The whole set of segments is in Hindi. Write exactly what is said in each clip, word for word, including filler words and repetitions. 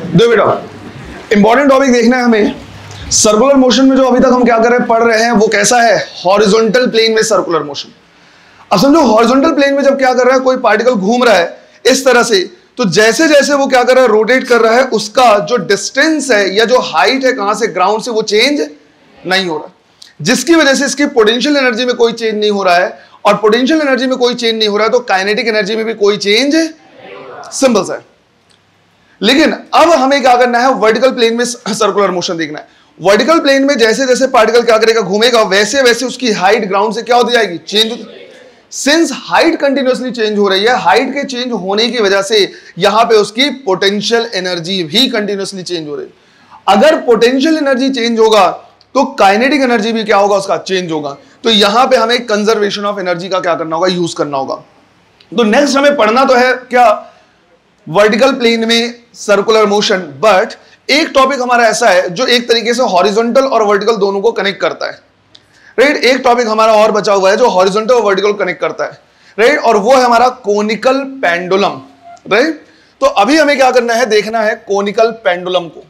देखो बेटा, इंपॉर्टेंट टॉपिक देखना है हमें। सर्कुलर मोशन में जो अभी तक हम क्या कर रहे हैं, पढ़ रहे हैं, वो कैसा है? हॉरिजॉन्टल प्लेन में सर्कुलर मोशन। अब समझो, हॉरिजॉन्टल प्लेन में जब क्या कर रहा है, कोई पार्टिकल घूम रहा है इस तरह से, तो जैसे जैसे वो क्या कर रहा है, रोटेट कर रहा है, उसका जो डिस्टेंस है या जो हाइट है कहां से ग्राउंड से, वो चेंज नहीं हो रहा, जिसकी वजह से इसकी पोटेंशियल एनर्जी में कोई चेंज नहीं हो रहा है। और पोटेंशियल एनर्जी में कोई चेंज नहीं हो रहा है तो काइनेटिक एनर्जी में भी कोई चेंज, सिंपल सा है। लेकिन अब हमें क्या करना है, वर्टिकल प्लेन में सर्कुलर मोशन देखना है। वर्टिकल प्लेन में जैसे जैसे पार्टिकल क्या करेगा, घूमेगा, वैसे वैसे उसकी हाइट ग्राउंड से क्या होती जाएगी, चेंज होती। सिंस हाइट कंटिन्यूअसली चेंज हो रही है, हाइट के चेंज होने की वजह से यहां पे उसकी पोटेंशियल एनर्जी भी कंटिन्यूअसली चेंज हो रही है। अगर पोटेंशियल एनर्जी चेंज होगा तो काइनेटिक एनर्जी भी क्या होगा, उसका चेंज होगा। तो यहां पे हमें कंजर्वेशन ऑफ एनर्जी का क्या करना होगा, यूज करना होगा। तो नेक्स्ट हमें पढ़ना तो है क्या, वर्टिकल प्लेन में सर्कुलर मोशन, बट एक टॉपिक हमारा ऐसा है जो एक तरीके से हॉरिजॉन्टल और वर्टिकल दोनों को कनेक्ट करता है, राइट। एक टॉपिक हमारा और बचा हुआ है जो हॉरिजॉन्टल और वर्टिकल कनेक्ट करता है, राइट, और वो है हमारा कोनिकल पेंडुलम, राइट। तो अभी हमें क्या करना है, देखना है कोनिकल पेंडुलम को।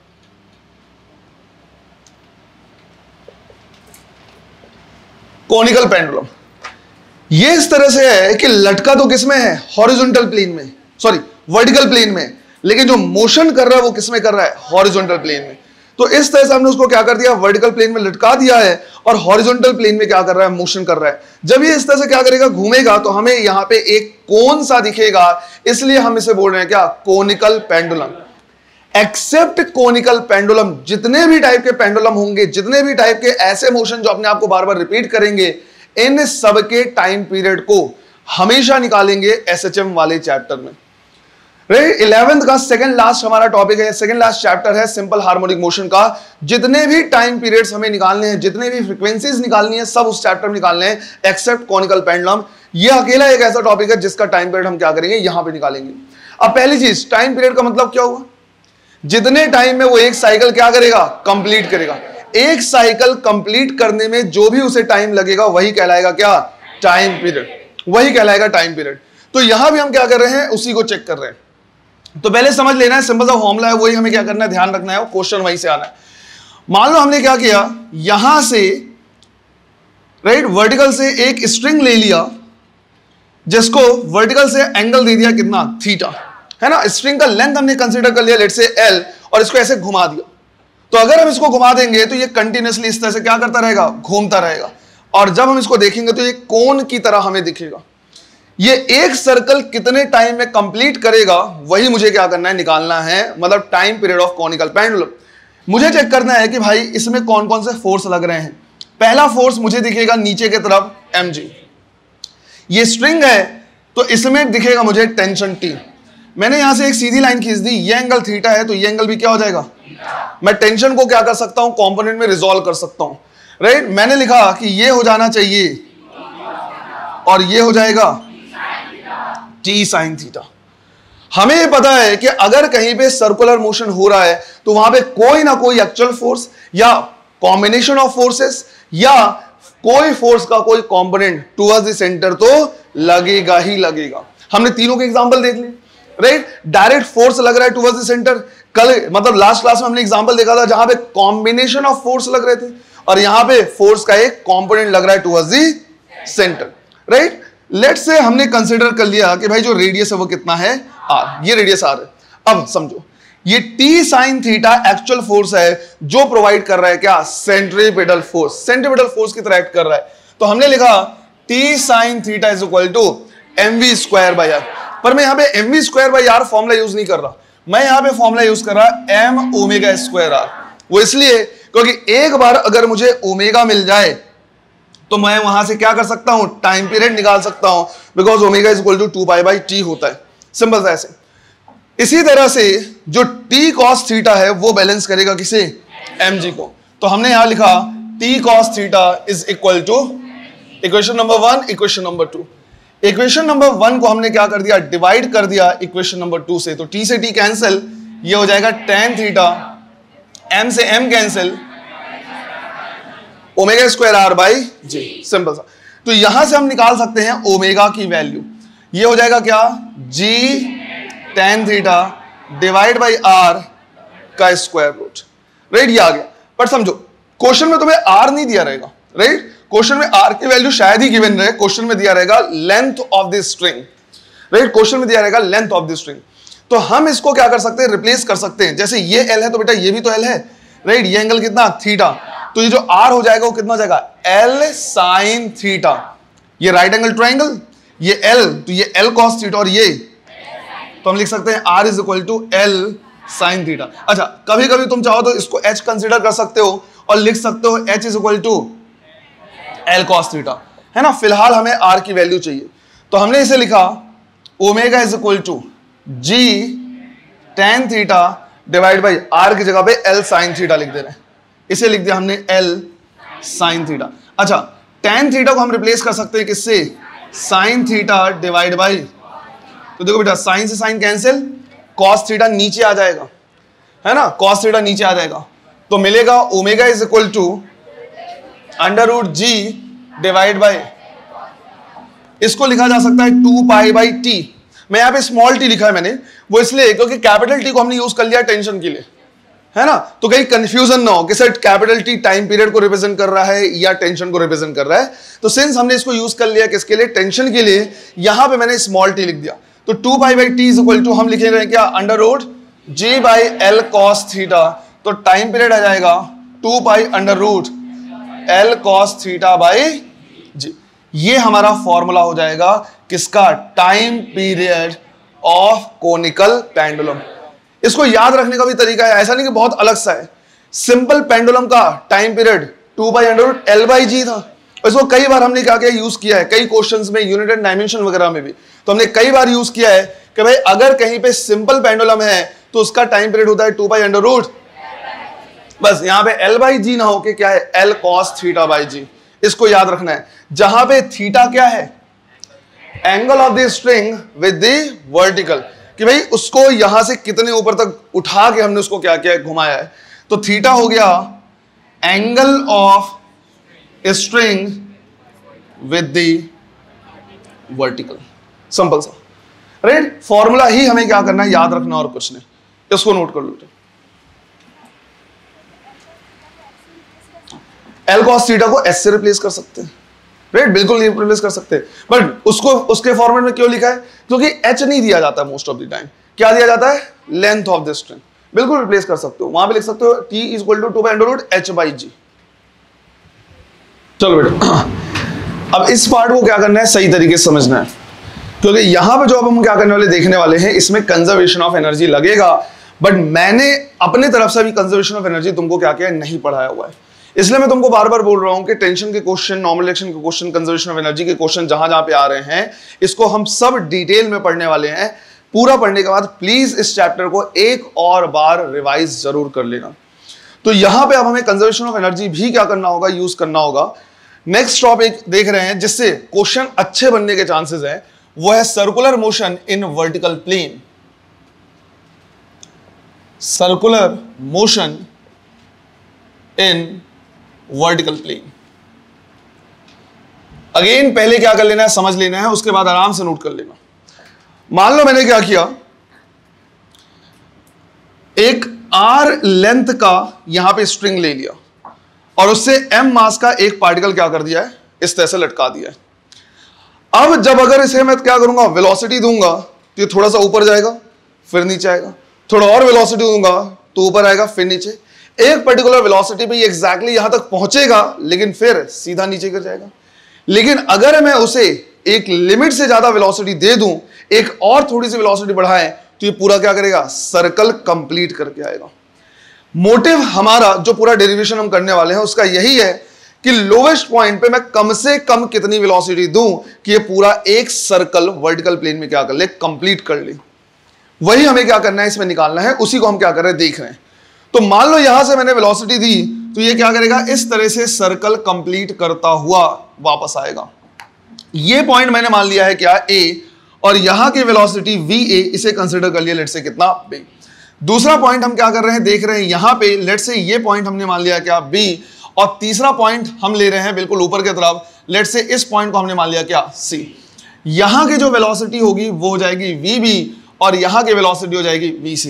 कोनिकल पेंडुलम ये इस तरह से है कि लटका तो किसमें है, हॉरिजॉन्टल प्लेन में, सॉरी वर्टिकल प्लेन में, लेकिन जो मोशन कर रहा है वो किसमें कर रहा है, हॉरिजॉन्टल प्लेन में। तो इस तरह से हमने उसको क्या कर दिया, वर्टिकल प्लेन में लटका दिया है और हॉरिजॉन्टल प्लेन में क्या कर रहा है, मोशन कर रहा है। जब ये इस तरह से क्या करेगा, घूमेगा, तो हमें यहां पे एक कोन सा दिखेगा, इसलिए हम इसे बोल रहे हैं क्या, conical pendulum. Except conical pendulum, जितने भी टाइप के पेंडुलम होंगे, जितने भी टाइप के ऐसे मोशन जो अपने आप को बार बार रिपीट करेंगे, इन सबके टाइम पीरियड को हमेशा निकालेंगे एसएचएम वाले चैप्टर में। इलेवेंथ का सेकंड लास्ट हमारा टॉपिक है, सेकंड लास्ट चैप्टर है सिंपल हार्मोनिक मोशन का। जितने भी टाइम पीरियड्स हमें निकालने हैं, जितने भी फ्रीक्वेंसीज निकालनी है, सब उस चैप्टर में निकालने हैं एक्सेप्ट कोनिकल पेंडुलम। ये अकेला एक ऐसा टॉपिक है जिसका टाइम पीरियड हम क्या करेंगे, यहां पे निकालेंगे। अब पहली चीज, टाइम पीरियड का मतलब क्या हुआ, जितने टाइम में वो एक साइकिल क्या करेगा, कंप्लीट करेगा। एक साइकिल कंप्लीट करने में जो भी उसे टाइम लगेगा वही कहलाएगा क्या, टाइम पीरियड, वही कहलाएगा टाइम पीरियड। तो यहां भी हम क्या कर रहे हैं, उसी को चेक कर रहे हैं। तो पहले समझ लेना है, सिंपल सा फॉर्मूला है, वही हमें क्या करना है, ध्यान रखना है, क्वेश्चन वहीं से आना है। मान लो हमने क्या किया, यहां से राइट वर्टिकल से एक स्ट्रिंग ले लिया, जिसको वर्टिकल से एंगल दे दिया कितना, थीटा, है ना। स्ट्रिंग का लेंथ हमने कंसीडर कर लिया, लेट्स से एल, और इसको ऐसे घुमा दिया। तो अगर हम इसको घुमा देंगे तो ये कंटिन्यूअसली इस तरह से क्या करता रहेगा, घूमता रहेगा। और जब हम इसको देखेंगे तो ये कोन की तरह हमें दिखेगा। ये एक सर्कल कितने टाइम में कंप्लीट करेगा, वही मुझे क्या करना है, निकालना है, मतलब time period of conical pendulum. मुझे चेक करना है कि भाई इसमें कौन कौन से फोर्स लग रहे हैं। पहला फोर्स मुझे दिखेगा नीचे की तरफ, एम जी। ये स्ट्रिंग है तो इसमें दिखेगा मुझे टेंशन टी। मैंने यहां से एक सीधी लाइन खींच दी, ये एंगल थीटा है तो ये एंगल भी क्या हो जाएगा, मैं टेंशन को क्या कर सकता हूं, कंपोनेंट में रिजॉल्व कर सकता हूं, राइट। मैंने लिखा कि ये हो जाना चाहिए और ये हो जाएगा टी साइन थीटा। हमें ये पता है कि अगर कहीं पे सर्कुलर मोशन हो रहा है तो वहां पे कोई ना कोई एक्चुअल फोर्स या कॉम्बिनेशन ऑफ फोर्सेस या कोई फोर्स का कोई कंपोनेंट टुवर्ड्स द सेंटर तो लगेगा ही लगेगा। हमने तीनों के एग्जांपल देख लिए, राइट। डायरेक्ट फोर्स लग रहा है टुवर्ड्स द सेंटर, कल मतलब लास्ट क्लास में हमने एग्जांपल देखा था जहां पे कॉम्बिनेशन ऑफ फोर्स लग रहे थे, और यहां पे फोर्स का एक कंपोनेंट लग रहा है towards the centre, right. Let's say हमने कंसीडर कर लिया कि भाई जो रेडियस है वो कितना है, आर, ये रेडियस आर है। अब समझो ये T sine theta actual force है जो प्रोवाइड कर रहा है क्या, सेंट्रीपिटल फोर्स, सेंट्रीपिटल फोर्स की तरह एक्ट कर रहा है। तो हमने लिखा T sine theta is equal to m v square by r. पर मैं यहां पे m v square by r formula use नहीं कर रहा, मैं यहां पे फॉर्मूला यूज कर रहा एम ओमेगा स्क्वायर आर। वो इसलिए क्योंकि एक बार अगर मुझे ओमेगा मिल जाए तो मैं वहां से क्या कर सकता हूं, टाइम पीरियड निकाल सकता हूं, because omega is equal to two pi by T होता है, सिंपल सा ऐसे। इसी तरह से जो टी कॉस थीटा है वो बैलेंस करेगा किसे, एम जी को। तो हमने यहां लिखा T cos theta is equal to equation number one, equation number two. Equation number one को हमने क्या कर दिया, डिवाइड कर दिया इक्वेशन नंबर टू से। तो टी से टी कैंसिल, ये हो जाएगा टेन थीटा, एम से m cancel, omega square r by g, simple सा। तो यहां से हम निकाल सकते हैं ओमेगा की वैल्यू, ये हो जाएगा क्या, g tan theta divide by r का स्क्वायर रूट, राइट, ये आ गया। पर समझो क्वेश्चन में तुम्हें आर नहीं दिया रहेगा, राइट, क्वेश्चन में आर की वैल्यू शायद ही गिवन रहे, क्वेश्चन में दिया रहेगा length of the string, right, question में दिया रहेगा लेंथ ऑफ द स्ट्रिंग। तो हम इसको क्या कर सकते हैं, रिप्लेस कर सकते हैं। जैसे ये एल है तो बेटा ये भी तो एल है, राइट, ये एंगल कितना, थीटा, तो ये जो आर हो जाएगा वो कितना हो जाएगा, एल साइन थीटा। ये राइट एंगल ट्राइंगल, ये एल, तो ये एल कॉस थीटा, और ये तो हम लिख सकते हैं r is equal to l sine theta. अच्छा, कभी कभी तुम चाहो तो इसको एच कंसीडर कर सकते हो और लिख सकते हो h is equal to l cos theta, है ना। फिलहाल हमें आर की वैल्यू चाहिए, तो हमने इसे लिखा omega is equal to g tan theta divide by r की जगह पे एल साइन थीटा लिख दे रहे हैं, इसे लिख दिया हमने एल साइन थीटा। अच्छा, टेन थीटा को हम रिप्लेस कर सकते हैं किससे, साइन थीटा डिवाइड बाई, तो देखो बेटा साइन से साइन कैंसिल, कॉस थीटा नीचे आ जाएगा, है ना, कॉस थीटा नीचे आ जाएगा, तो मिलेगा omega is equal to under root g divide by, इसको लिखा जा सकता है टू पाई बाई टी। मैं यहाँ पे स्मॉल टी लिखा है मैंने, वो इसलिए क्योंकि कैपिटल टी को हमने यूज कर लिया टेंशन के लिए, है ना, तो कहीं कंफ्यूजन ना हो कि sir capital T time period को रिप्रेजेंट कर रहा है या टेंशन को रिप्रेजेंट कर रहा है। तो सिंस हमने इसको यूज कर लिया किसके लिए, टेंशन के लिए, यहां पे मैंने स्मॉल टी लिख दिया। तो two pi by T is equal to हम लिखे रहे क्या, under root g by l cos theta, तो टाइम पीरियड आ जाएगा two pi under root l cos theta by g. ये हमारा फॉर्मूला हो जाएगा किसका, time period of conical pendulum. इसको याद रखने का भी तरीका है, ऐसा नहीं कि बहुत अलग सा है। सिंपल पेंडुलम का time period two by under root l by g था, और इसको कई बार हमने क्या क्या यूज किया है, कई क्वेश्चंस में यूनिट एंड डायमेंशन वगैरह में भी, तो हमने कई बार यूज किया है कि भाई अगर कहीं पे सिंपल पेंडुलम है तो उसका टाइम पीरियड होता है टू बाई अंडर रूट, बस यहां पे एल बाई जी ना हो के क्या है, l cos theta by g. इसको याद रखना है, जहां पे थीटा क्या है, angle of the string with the vertical, कि भाई उसको यहां से कितने ऊपर तक उठा के हमने उसको क्या किया है, घुमाया है। तो थीटा हो गया angle of string with the vertical, simple सा, राइट। फॉर्मूला ही हमें क्या करना है, याद रखना और कुछ नहीं, इसको नोट कर लो। एल कॉस थीटा को एस से रिप्लेस कर सकते हैं, राइट, बिल्कुल रिप्लेस कर सकते हैं, बट उसको उसके फॉर्मेट में क्यों लिखा है, क्योंकि एच नहीं दिया जाता मोस्ट ऑफ द टाइम, क्या दिया जाता है, लेंथ ऑफ द स्ट्रिंग। बिल्कुल रिप्लेस कर सकते हो, वहां पे लिख सकते हो T is equal to two by under root h by g. चलो बेटा, अब इस पार्ट को क्या करना है, सही तरीके से समझना है, क्योंकि यहां पे जो अब हम क्या करने वाले देखने वाले हैं, इसमें कंजर्वेशन ऑफ एनर्जी लगेगा, बट मैंने अपने तरफ से भी कंजर्वेशन ऑफ एनर्जी तुमको क्या क्या नहीं पढ़ाया हुआ है, इसलिए मैं तुमको बार बार बोल रहा हूं कि टेंशन के क्वेश्चन, नॉर्मल रिएक्शन के क्वेश्चन, कंजर्वेशन ऑफ एनर्जी के क्वेश्चन जहां जहां पे आ रहे हैं, इसको हम सब डिटेल में पढ़ने वाले हैं। पूरा पढ़ने के बाद प्लीज इस चैप्टर को एक और बार रिवाइज जरूर कर लेना। तो यहां पे अब हमें कंजर्वेशन ऑफ एनर्जी भी क्या करना होगा, यूज करना होगा। नेक्स्ट टॉपिक देख रहे हैं जिससे क्वेश्चन अच्छे बनने के चांसेस है, वो है circular motion in vertical plane. Circular motion in vertical plane. Again पहले क्या कर लेना है, समझ लेना है, उसके बाद आराम से नोट कर लेना। मान लो मैंने क्या किया, एक आर लेंथ का यहां पे स्ट्रिंग ले लिया और उससे एम मास का एक पार्टिकल क्या कर दिया है, इस तरह से लटका दिया है। अब जब अगर इसे मैं क्या करूंगा, वेलोसिटी दूंगा तो ये थोड़ा सा ऊपर जाएगा फिर नीचे आएगा, थोड़ा और वेलोसिटी दूंगा तो ऊपर आएगा फिर नीचे, एक पर्टिकुलर वेलोसिटी पे एग्जैक्टली यहां तक पहुंचेगा लेकिन फिर सीधा नीचे गिर जाएगा। लेकिन अगर मैं उसे एक लिमिट से ज्यादा वेलोसिटी दे दूं, एक और थोड़ी सी वेलोसिटी बढ़ाएं, तो ये पूरा क्या करेगा, सर्कल कंप्लीट करके आएगा। मोटिव हमारा जो पूरा डेरिवेशन हम करने वाले हैं उसका यही है कि लोवेस्ट पॉइंट पे मैं कम से कम कितनी वेलोसिटी दूं कि ये पूरा एक सर्कल वर्टिकल प्लेन में क्या कर ले, कंप्लीट कर ले। वही हमें क्या करना है, इसमें निकालना है, उसी को हम क्या कर रहे हैं, देख रहे हैं। तो मान लो यहां से मैंने वेलोसिटी दी तो ये क्या करेगा, इस तरह से सर्कल कंप्लीट करता हुआ वापस आएगा। ये पॉइंट मैंने मान लिया है क्या, ए, और यहां की वेलोसिटी वी ए, इसे कंसीडर कर लिया लेट से कितना, बी। दूसरा पॉइंट हम क्या कर रहे हैं, देख रहे हैं यहां पे लेट से ये पॉइंट हमने मान लिया क्या, बी, और तीसरा पॉइंट हम ले रहे हैं बिल्कुल ऊपर की तरफ, लेट से इस पॉइंट को हमने मान लिया क्या, सी। यहां की जो वेलोसिटी होगी वो हो जाएगी वी बी और यहां की वेलोसिटी हो जाएगी वी सी।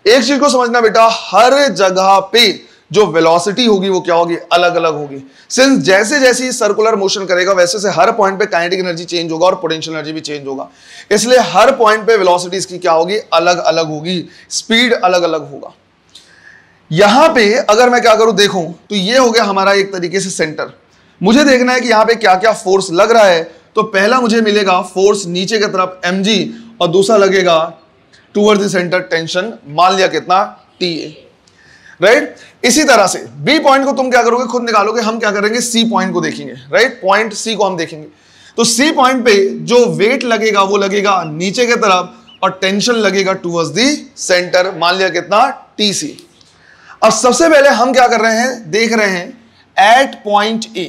एक चीज को समझना बेटा, हर जगह पे जो वेलोसिटी होगी वो क्या होगी, अलग अलग होगी। सिंस जैसे जैसे सर्कुलर मोशन करेगा वैसे से हर पॉइंट पे काइनेटिक एनर्जी चेंज होगा और पोटेंशियल एनर्जी भी चेंज होगा, इसलिए हर पॉइंट पे वेलोसिटी इसकी क्या होगी, अलग अलग होगी, स्पीड अलग अलग होगा। यहां पे अगर मैं क्या करूं देखूं तो ये हो गया हमारा एक तरीके से सेंटर। मुझे देखना है कि यहां पे क्या क्या फोर्स लग रहा है। तो पहला मुझे मिलेगा फोर्स नीचे की तरफ mg और दूसरा लगेगा टूवर्ड्स द सेंटर टेंशन, मान लिया कितना, TA, राइट। इसी तरह से बी पॉइंट को तुम क्या करोगे, खुद निकालोगे। हम क्या करेंगे, सी पॉइंट को देखेंगे, राइट। पॉइंट सी को हम देखेंगे तो सी पॉइंट पे जो वेट लगेगा वो लगेगा नीचे की तरफ और टेंशन लगेगा टूवर्ड्स द सेंटर, मान लिया कितना, टी सी। अब सबसे पहले हम क्या कर रहे हैं, देख रहे हैं एट पॉइंट ए।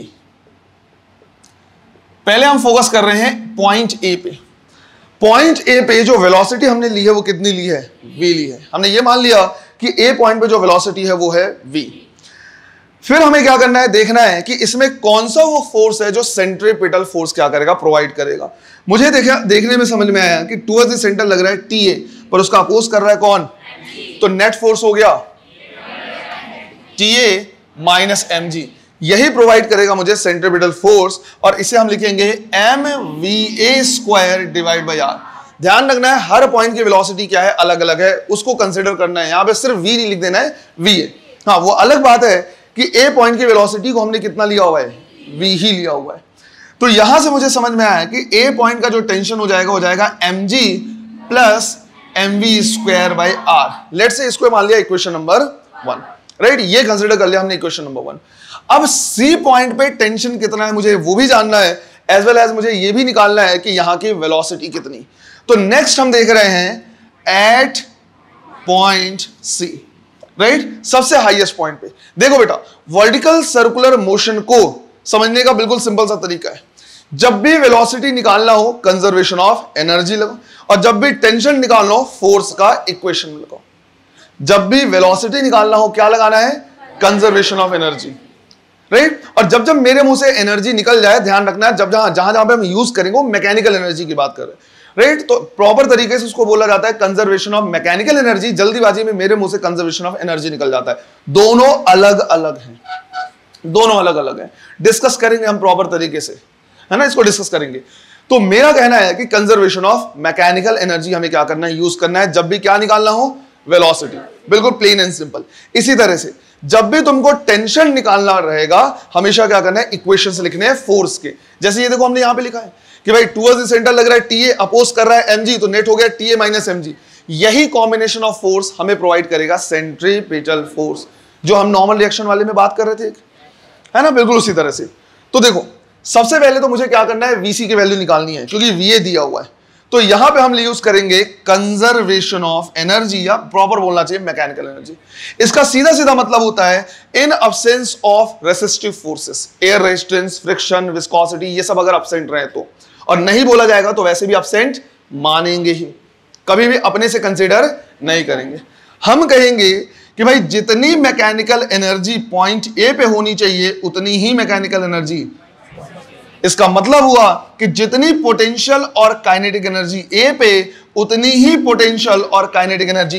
पहले हम फोकस कर रहे हैं पॉइंट ए पे। पॉइंट ए पे जो वेलोसिटी हमने ली है वो कितनी ली है, v ली है। हमने ये मान लिया कि ए पॉइंट पे जो वेलोसिटी है वो है v। फिर हमें क्या करना है, देखना है कि इसमें कौन सा वो फोर्स है जो सेंट्रीपिटल फोर्स क्या करेगा, प्रोवाइड करेगा। मुझे देखा देखने में समझ में आया कि टूवर्ड्स द सेंटर लग रहा है TA, पर उसका अपोज कर रहा है कौन, तो नेट फोर्स हो गया TA माइनस mg, यही प्रोवाइड करेगा मुझे सेंट्रीपिटल फोर्स, और इसे हम लिखेंगे m v A square divide by r. ध्यान रखना है हर पॉइंट की वेलोसिटी क्या है, अलग अलग है, उसको कंसीडर करना है। यहां पे सिर्फ v नहीं लिख देना है, v है। हाँ, वो अलग बात है कि a पॉइंट की वेलोसिटी को हमने कितना लिया हुआ है, v ही लिया हुआ है। तो यहां से मुझे समझ में आया कि a पॉइंट का जो टेंशन हो जाएगा हो जाएगा mg plus m v square by r. Let's say इसको मान लिया इक्वेशन नंबर वन, राइट। ये कंसीडर कर लिया हमने इक्वेशन नंबर वन। अब सी पॉइंट पे टेंशन कितना है मुझे वो भी जानना है, एज वेल एज मुझे ये भी निकालना है कि यहां की वेलोसिटी कितनी। तो नेक्स्ट हम देख रहे हैं एट पॉइंट सी, राइट, सबसे हाईएस्ट पॉइंट पे। देखो बेटा, वर्टिकल सर्कुलर मोशन को समझने का बिल्कुल सिंपल सा तरीका है। जब भी वेलोसिटी निकालना हो कंजर्वेशन ऑफ एनर्जी लगाओ, और जब भी टेंशन निकालना हो फोर्स का इक्वेशन लगाओ। जब भी वेलोसिटी निकालना हो क्या लगाना है, कंजर्वेशन ऑफ एनर्जी, राइट। और जब जब मेरे मुंह से एनर्जी निकल जाए, ध्यान रखना है जब जहां जहां जहां पे हम यूज करेंगे वो मैकेनिकल एनर्जी की बात कर रहे हैं, राइट। तो प्रॉपर तरीके से उसको बोला जाता है कंजर्वेशन ऑफ मैकेनिकल एनर्जी। जल्दीबाजी में मेरे मुंह से कंजर्वेशन ऑफ एनर्जी निकल जाता है। दोनों अलग अलग हैं, दोनों अलग अलग हैं। डिस्कस करेंगे हम प्रॉपर तरीके से, है ना, इसको डिस्कस करेंगे। तो मेरा कहना है कि कंजर्वेशन ऑफ मैकेनिकल एनर्जी हमें क्या करना है, यूज करना है जब भी क्या निकालना हो, वेलोसिटी। बिल्कुल प्लेन एंड सिंपल। इसी तरह से जब भी तुमको टेंशन निकालना रहेगा हमेशा क्या करना है, इक्वेशंस लिखने हैं फोर्स के। जैसे ये देखो हमने यहां पे लिखा है कि भाई टूवर्ड्स द सेंटर लग रहा है TA, अपोज कर रहा है mg, तो नेट हो गया TA माइनस mg। यही कॉम्बिनेशन ऑफ फोर्स हमें प्रोवाइड करेगा सेंट्रीपिटल फोर्स, जो हम नॉर्मल रिएक्शन वाले में बात कर रहे थे, है ना, बिल्कुल उसी तरह से। तो देखो सबसे पहले तो मुझे क्या करना है, Vc की वैल्यू निकालनी है क्योंकि Va दिया हुआ है। तो यहां पे हम यूज करेंगे कंजर्वेशन ऑफ एनर्जी, या प्रॉपर बोलना चाहिए मैकेनिकल एनर्जी। इसका सीधा सीधा मतलब होता है in absence of resistive forces, air resistance, friction, viscosity, ये सब अगर अब्सेंट रहे तो, और नहीं बोला जाएगा तो वैसे भी अब्सेंट मानेंगे ही, कभी भी अपने से कंसीडर नहीं करेंगे। हम कहेंगे कि भाई जितनी मैकेनिकल एनर्जी पॉइंट ए पे होनी चाहिए उतनी ही मैकेनिकल एनर्जी, इसका मतलब हुआ कि जितनी पोटेंशियल और काइनेटिक एनर्जी ए पे उतनी ही पोटेंशियल और काइनेटिक एनर्जी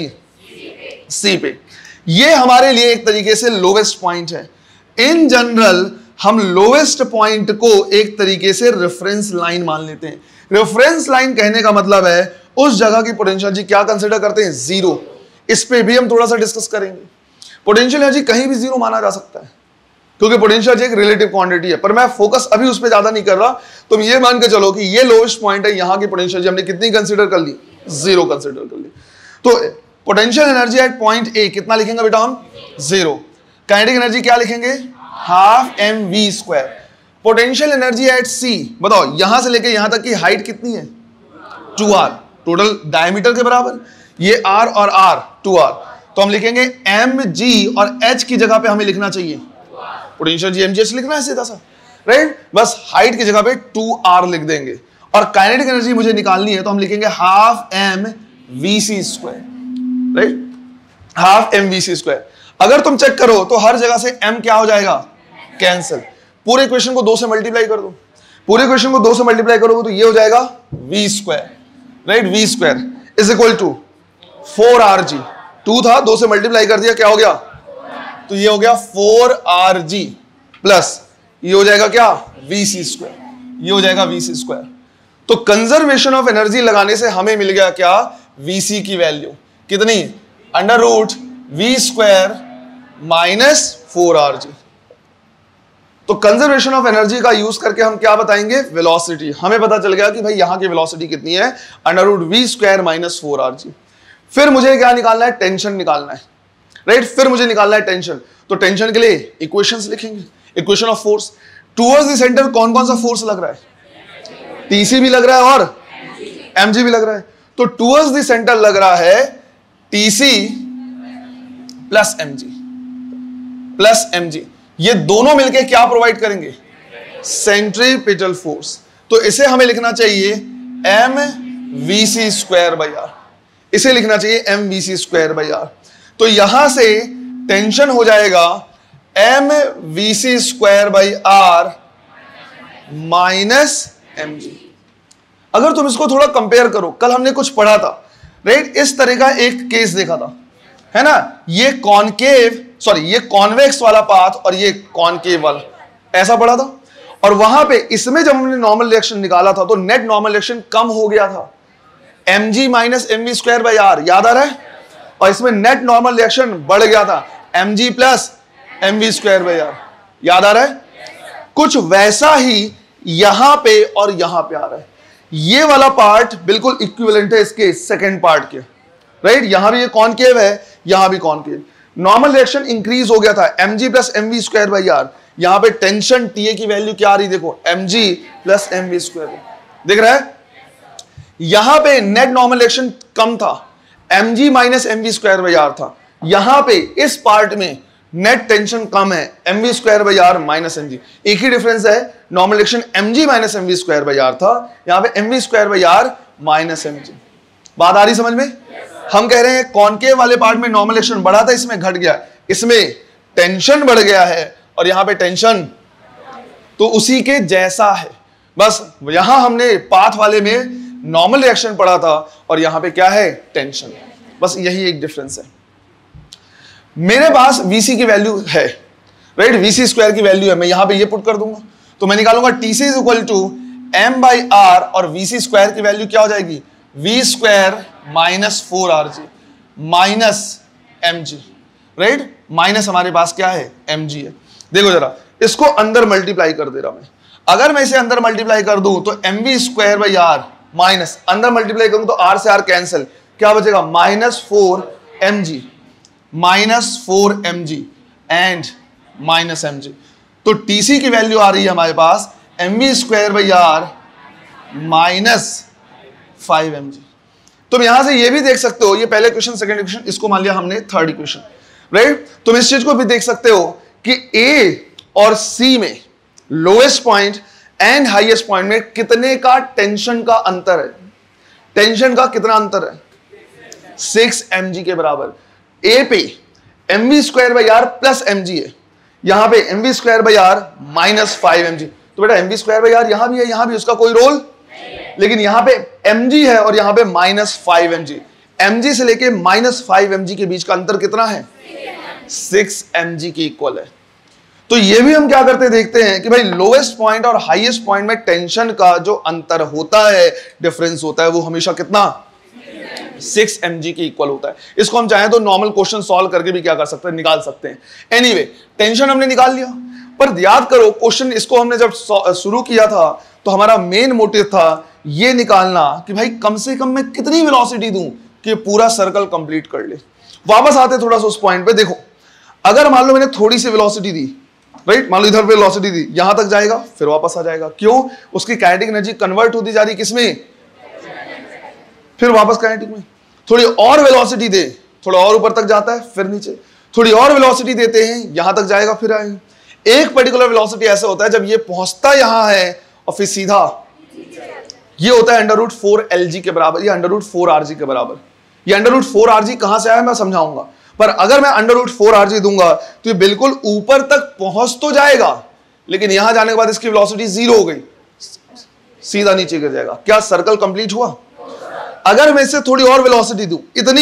सी पे। ये हमारे लिए एक तरीके से लोवेस्ट पॉइंट है। इन जनरल हम लोवेस्ट पॉइंट को एक तरीके से रेफरेंस लाइन मान लेते हैं। रेफरेंस लाइन कहने का मतलब है उस जगह की पोटेंशियल एनर्जी क्या कंसीडर करते हैं, जीरो। इस पे भी हम थोड़ा सा डिस्कस करेंगे। पोटेंशियल एनर्जी कहीं भी जीरो माना जा सकता है क्योंकि पोटेंशियल एक रिलेटिव क्वांटिटी है, पर मैं फोकस अभी उस पर ज्यादा नहीं कर रहा। तुम ये मान के चलो कि ये लोवेस्ट पॉइंट है, यहां की पोटेंशियल हमने कितनी कंसीडर कर ली, जीरो कंसीडर कर ली। तो potential energy at point A कितना लिखेंगे बेटा हम, जीरो। काइनेटिक एनर्जी क्या लिखेंगे, half m v square. Potential energy at C, बताओ यहां से लेके यहां तक की हाइट कितनी है, टू आर, टोटल डायमीटर के बराबर। ये आर और आर टू आर, तो हम लिखेंगे एम जी और एच की जगह पे हमें लिखना चाहिए potential g m g h लिखना है सीधा सा, राइट। बस हाइट की जगह पे टू आर लिख देंगे। और काइनेटिक एनर्जी मुझे निकालनी है तो हम लिखेंगे half m v C square, right, half m v C square. अगर तुम चेक करो तो हर जगह से m क्या हो जाएगा, कैंसिल। पूरे इक्वेशन को दो से मल्टीप्लाई कर दो, पूरे इक्वेशन को दो से मल्टीप्लाई करोगे तो ये हो जाएगा v square, right. v square is equal to four r g, two था, दो से मल्टीप्लाई कर दिया, क्या हो गया? तो ये हो गया फोर आर जी प्लस ये हो जाएगा क्या? वी सी स्क्वायर, ये हो जाएगा वी सी स्क्वायर। तो कंजर्वेशन ऑफ एनर्जी लगाने से हमें मिल गया क्या? वीसी की वैल्यू कितनी? Under root v square minus four r g. तो कंजर्वेशन ऑफ एनर्जी का यूज करके हम क्या बताएंगे? वेलोसिटी। हमें पता चल गया कि भाई यहां की वेलोसिटी कितनी है? Under root v square minus four r g. फिर मुझे क्या निकालना है? टेंशन निकालना है, राइट? फिर मुझे निकालना है टेंशन। तो टेंशन के लिए इक्वेशंस लिखेंगे, equation of force. Towards the centre कौन कौन सा फोर्स लग रहा है? टीसी भी लग रहा है और एमजी भी लग रहा है। तो टुवर्ड्स द सेंटर लग रहा है T C plus mg plus mg. ये दोनों मिलके क्या प्रोवाइड करेंगे? Centripetal force. तो इसे हमें लिखना चाहिए m v C square by r, इसे लिखना चाहिए m v C square by r. तो यहां से टेंशन हो जाएगा m v C square by r minus m g. अगर तुम इसको थोड़ा कंपेयर करो, कल हमने कुछ पढ़ा था, राइट? इस तरह का एक केस देखा था, है ना? ये कॉनकेव सॉरी ये कॉन्वेक्स वाला पाथ और ये कॉनकेव वाला, ऐसा पढ़ा था। और वहां पे इसमें जब हमने नॉर्मल रिएक्शन निकाला था तो नेट नॉर्मल रिएक्शन कम हो गया था, m g minus m v square by r, याद आ रहा है? और इसमें नेट नॉर्मल रिएक्शन बढ़ गया था, m g plus m v square by r, याद आ रहा है? कुछ वैसा ही यहां पे और यहां पे आ रहा है। ये वाला पार्ट बिल्कुल इक्विवेलेंट है इसके सेकंड पार्ट के, राइट? यहां भी ये कॉनकेव है, यहां भी कॉनकेव। नॉर्मल रिएक्शन इंक्रीज हो गया था, mg plus m v square by r. यहां पे टेंशन TA की वैल्यू क्या आ रही? देखो mg plus m v square, दिख रहा है? यहां पे नेट नॉर्मल रिएक्शन कम था, mg minus m v square by r था। यहां पे इस पार्ट में नेट टेंशन कम है, m v square by r minus m g. एक ही डिफरेंस है, normal reaction mg minus m v square by r था, यहां पे m v square by r minus m g. बात आ रही समझ में? हम कह रहे हैं कॉनकेव वाले पार्ट में नॉर्मल रिएक्शन बढ़ा था, इसमें घट गया, इसमें टेंशन बढ़ गया है और यहां पे टेंशन तो उसी के जैसा है। बस यहां हमने पाथ वाले में नॉर्मल रिएक्शन पढ़ा था और यहां पे क्या है? टेंशन। बस यही एक डिफरेंस है। मेरे पास वीसी की वैल्यू है, राइट? वीसी स्क्वायर की वैल्यू है, मैं यहां पे ये पुट कर दूंगा तो मैं निकालूंगा T C is equal to m by r और वीसी स्क्वायर की वैल्यू क्या हो जाएगी? V square minus four r g minus m g, right? Minus हमारे पास क्या है? एम जी है। देखो जरा, इसको अंदर मल्टीप्लाई कर दे रहा मैं। अगर मैं इसे अंदर मल्टीप्लाई कर दूं तो m v square by r minus, अंदर मल्टीप्लाई करूं तो आर से आर कैंसिल, क्या बचेगा? Minus four m g minus four m g and minus m g. तो टीसी की वैल्यू आ रही है हमारे पास m v square by r minus five m g. तुम यहां से ये भी देख सकते हो, ये पहले क्वेश्चन, सेकंड क्वेश्चन, इसको मान लिया हमने थर्ड इक्वेशन, राइट? तुम इस चीज को भी देख सकते हो कि ए और सी में lowest point and highest point में कितने का टेंशन का अंतर है? टेंशन का कितना अंतर है? सिक्स एम जी के बराबर। ए पे m v square by r plus m g है, यहां पे m v square by r minus five m g. तो बेटा m v square by r यहां भी है, यहां भी, उसका कोई रोल, लेकिन यहां पे mg है और यहां पे minus five m g. mg से लेके माइनस फाइव एम जी के बीच का अंतर कितना है? सिक्स एम जी के इक्वल है। तो ये भी हम क्या करते देखते हैं कि भाई लोएस्ट पॉइंट और हाईएस्ट पॉइंट में टेंशन का जो अंतर होता है, डिफरेंस होता है, वो हमेशा कितना? सिक्स एम जी के इक्वल होता है। इसको हम चाहें तो नॉर्मल क्वेश्चन सॉल्व करके भी क्या कर सकते हैं? निकाल सकते हैं। एनीवे, टेंशन हमने निकाल लिया, पर याद करो क्वेश्चन इसको हमने जब शुरू किया था तो हमारा मेन मोटिव था ये निकालना कि भाई कम से कम मैं कितनी वेलोसिटी दूं कि पूरा सर्कल कंप्लीट कर ले। वापस आते थोड़ा सा उस पॉइंट पे। देखो, अगर मान लो मैंने थोड़ी सी वेलोसिटी दी, राइट? मान लो इधर वेलोसिटी दी, यहां तक जाएगा फिर वापस आ जाएगा। क्यों? उसकी काइनेटिक एनर्जी कन्वर्ट होती जा रही किसमें? फिर वापस काइनेटिक में। थोड़ी और वेलोसिटी दे, थोड़ा और ऊपर तक जाता है फिर नीचे। थोड़ी और वेलोसिटी देते हैं, यहां तक जाएगा फिर आएगा। एक पर्टिकुलर वेलोसिटी ऐसा होता है जब ये पहुंचता यहां है और फिर सीधा ये होता है under root four l g के बराबर, या under root four r g के बराबर। ये under root four r g कहां से आया मैं समझाऊंगा, पर अगर मैं under root four r g दूंगा तो ये बिल्कुल ऊपर तक पहुंच तो जाएगा, लेकिन यहां जाने के बाद इसकी वेलोसिटी जीरो हो गई, सीधा नीचे गिर जाएगा। क्या सर्कल कंप्लीट हुआ? अगर मैं इससे थोड़ी और वेलोसिटी दूं, इतनी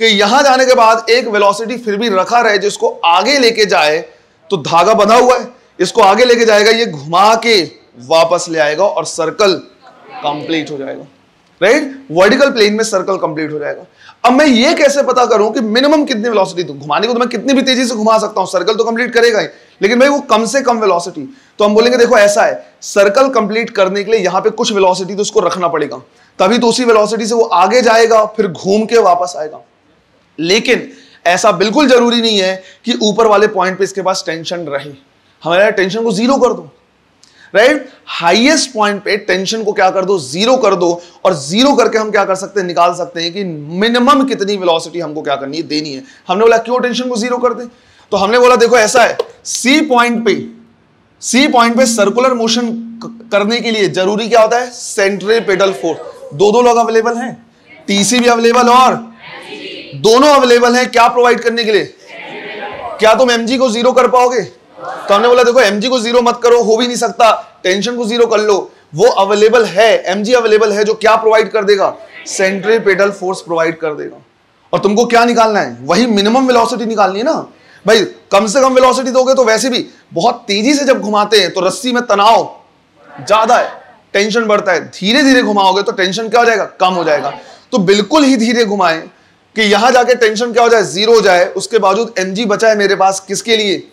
कि यहां जाने के बाद एक वेलोसिटी फिर भी रखा रहे जिसको आगे लेके जाए, तो धागा बंधा हुआ है, इसको आगे लेके जाएगा, ये घुमा के वापस ले आएगा और सर्कल कंप्लीट हो जाएगा, राइट। वर्टिकल प्लेन में सर्कल कंप्लीट हो जाएगा। अब मैं ये कैसे पता करूं कि मिनिमम कितनी वेलोसिटी दूं? घुमाने को तो मैं कितनी भी तेजी से घुमा सकता हूं, सर्कल तो कंप्लीट करेगा ही, लेकिन भाई वो कम से कम वेलोसिटी। तो हम बोलेंगे देखो ऐसा है, सर्कल कंप्लीट करने के लिए यहां पे कुछ वेलोसिटी तो उसको रखना पड़ेगा, तभी तो उसी वेलोसिटी से वो आगे जाएगा, फिर घूम के वापस आएगा। लेकिन ऐसा बिल्कुल जरूरी नहीं है कि ऊपर वाले पॉइंट पे इसके पास टेंशन रहे। हमारे टेंशन को जीरो कर दो, राइट। हाईएस्ट पॉइंट पे टेंशन को क्या कर दो? जीरो कर दो। और जीरो करके हम क्या कर सकते हैं? निकाल सकते हैं कि मिनिमम कितनी वेलोसिटी हमको क्या करनी है? देनी है। हमने बोला क्यों टेंशन को जीरो कर दे? तो हमने बोला देखो ऐसा है, सी पॉइंट पे सी पॉइंट पे सर्कुलर मोशन करने के लिए जरूरी क्या होता है? Centripetal force. दो दो लोग अवेलेबल हैं, टीसी भी अवेलेबल और दोनों अवेलेबल हैं क्या प्रोवाइड करने के लिए? क्या तुम एमजी को जीरो कर पाओगे? तो हमने बोला देखो एमजी को जीरो मत करो, हो भी नहीं सकता, टेंशन को जीरो कर लो। वो अवेलेबल है, एमजी अवेलेबल है, जो क्या प्रोवाइड कर देगा? सेंट्रीपेटल फोर्स प्रोवाइड कर देगा। और तुमको क्या निकालना है? वही मिनिमम वेलोसिटी निकालनी है ना भाई। कम से कम वेलोसिटी दोगे तो वैसे भी बहुत तेजी से जब घुमाते हैं तो रस्सी में तनाव ज्यादा है, टेंशन बढ़ता है। धीरे धीरे घुमाओगे तो टेंशन क्या हो जाएगा? कम हो जाएगा। तो बिल्कुल ही धीरे घुमाएं कि यहां जाके टेंशन क्या हो जाए? जीरो हो जाए। उसके बावजूद एमजी बचा है मेरे पास, किसके लिए?